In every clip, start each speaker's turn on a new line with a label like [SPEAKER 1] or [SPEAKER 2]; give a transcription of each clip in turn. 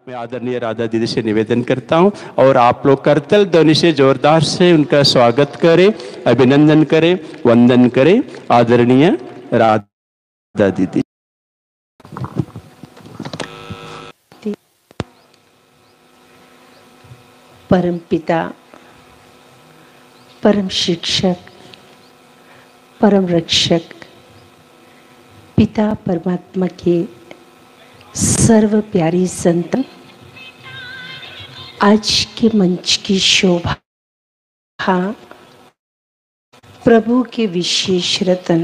[SPEAKER 1] मैं आदरणीय राधा दीदी से निवेदन करता हूं और आप लोग करतल ध्वनि से जोरदार से उनका स्वागत करें, अभिनंदन करें, वंदन करें। आदरणीय राधा दीदी।
[SPEAKER 2] परम पिता, परम शिक्षक, परम रक्षक, पिता परमात्मा के सर्व प्यारी संतान, आज के मंच की शोभा, प्रभु के विशेष रतन,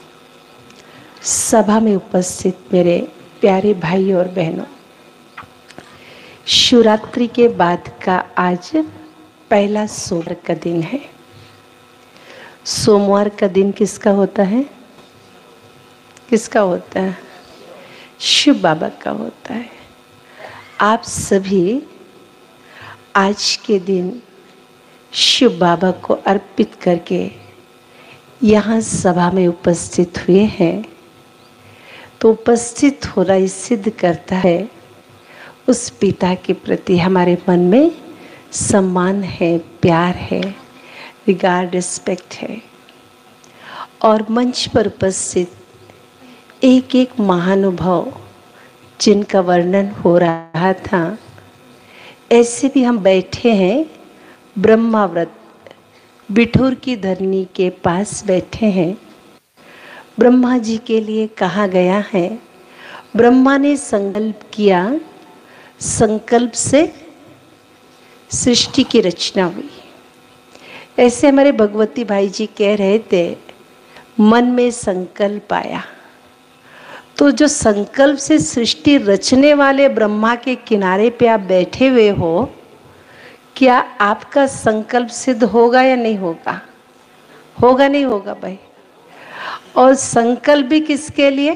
[SPEAKER 2] सभा में उपस्थित मेरे प्यारे भाई और बहनों, शिवरात्रि के बाद का आज पहला सोमवार का दिन है। सोमवार का दिन किसका होता है? किसका होता है? शिव बाबा का होता है। आप सभी आज के दिन शिव बाबा को अर्पित करके यहाँ सभा में उपस्थित हुए हैं, तो उपस्थित होना ये सिद्ध करता है उस पिता के प्रति हमारे मन में सम्मान है, प्यार है, रिगार्ड, रिस्पेक्ट है। और मंच पर उपस्थित एक एक महानुभाव जिनका वर्णन हो रहा था, ऐसे भी हम बैठे हैं ब्रह्माव्रत बिठूर की धरनी के पास बैठे हैं। ब्रह्मा जी के लिए कहा गया है, ब्रह्मा ने संकल्प किया, संकल्प से सृष्टि की रचना हुई। ऐसे हमारे भगवती भाई जी कह रहे थे, मन में संकल्प आया, तो जो संकल्प से सृष्टि रचने वाले ब्रह्मा के किनारे पे आप बैठे हुए हो, क्या आपका संकल्प सिद्ध होगा या नहीं होगा? होगा नहीं होगा भाई? और संकल्प भी किसके लिए?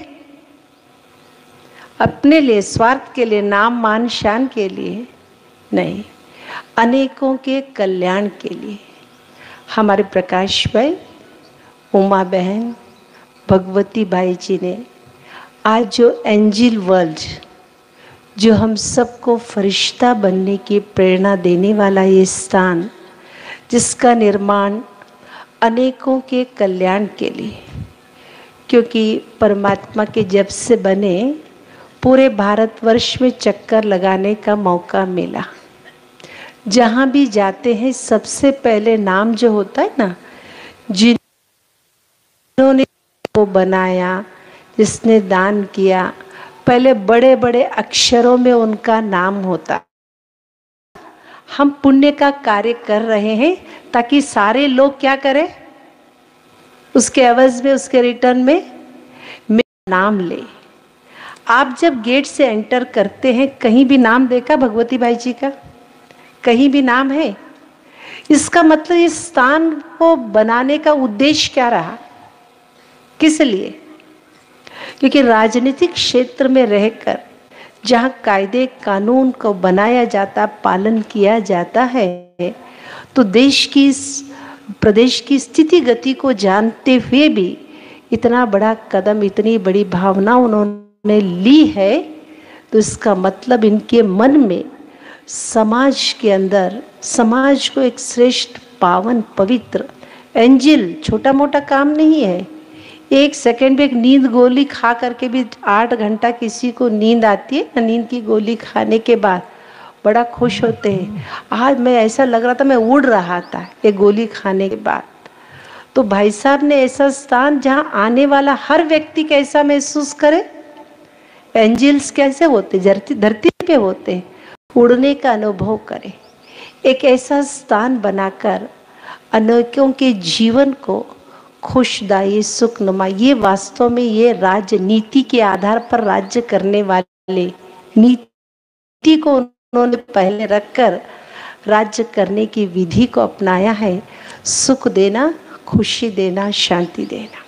[SPEAKER 2] अपने लिए, स्वार्थ के लिए, नाम मान शान के लिए नहीं, अनेकों के कल्याण के लिए। हमारे प्रकाश भाई, उमा बहन, भगवती भाई जी ने आज जो एंजिल वर्ल्ड, जो हम सबको फरिश्ता बनने की प्रेरणा देने वाला ये स्थान, जिसका निर्माण अनेकों के कल्याण के लिए, क्योंकि परमात्मा के जब से बने पूरे भारतवर्ष में चक्कर लगाने का मौका मिला। जहाँ भी जाते हैं सबसे पहले नाम जो होता है ना, जिन्होंने वो बनाया, जिसने दान किया, पहले बड़े बड़े अक्षरों में उनका नाम होता। हम पुण्य का कार्य कर रहे हैं ताकि सारे लोग क्या करें, उसके एवज में, उसके रिटर्न में मेरा नाम ले। आप जब गेट से एंटर करते हैं, कहीं भी नाम देखा भगवती भाई जी का? कहीं भी नाम है? इसका मतलब इस स्थान को बनाने का उद्देश्य क्या रहा, किस लिए? क्योंकि राजनीतिक क्षेत्र में रहकर जहाँ कायदे कानून को बनाया जाता, पालन किया जाता है, तो देश की, प्रदेश की स्थिति गति को जानते हुए भी इतना बड़ा कदम, इतनी बड़ी भावना उन्होंने ली है, तो इसका मतलब इनके मन में समाज के अंदर, समाज को एक श्रेष्ठ, पावन, पवित्र एंजिल, छोटा मोटा काम नहीं है। एक सेकंड में एक नींद गोली खा करके भी 8 घंटा किसी को नींद आती है ना, नींद की गोली खाने के बाद बड़ा खुश होते हैं। आज मैं, ऐसा लग रहा था मैं उड़ रहा था एक गोली खाने के बाद। तो भाई साहब ने ऐसा स्थान जहां आने वाला हर व्यक्ति कैसा महसूस करे, एंजल्स कैसे होते, धरती पे होते, उड़ने का अनुभव करे। एक ऐसा स्थान बनाकर अनेकों के जीवन को खुशदायी, सुखनुमा, ये वास्तव में ये राजनीति के आधार पर राज्य करने वाले, नीति को उन्होंने पहले रखकर राज्य करने की विधि को अपनाया है। सुख देना, खुशी देना, शांति देना।